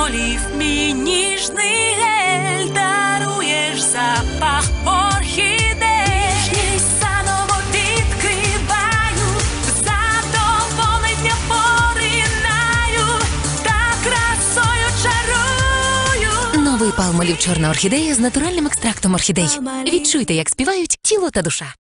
Олів, мій ніжний гель, даруєш запах орхідей. Ніжність заново відкриваю, задоволення поринаю, та красою чарую. Новий Палмолів чорна орхідея з натуральним екстрактом орхідей. Відчуйте, як співають тіло та душа.